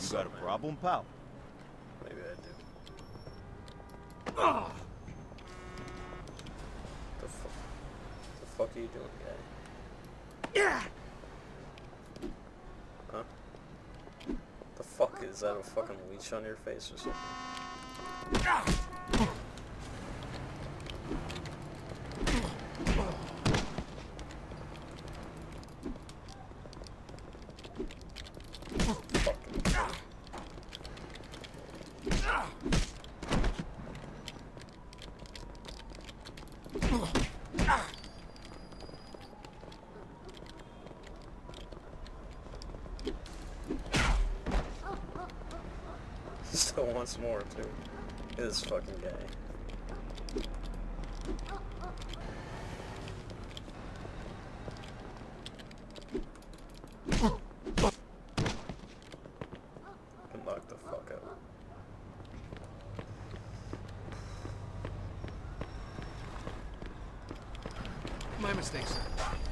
You got a problem, pal? Maybe I do. The fuck are you doing, guy? Yeah. Huh? The fuck is that? A fucking leech on your face or something? Still wants more too. This fucking guy. Knock the fuck out. My mistake, sir.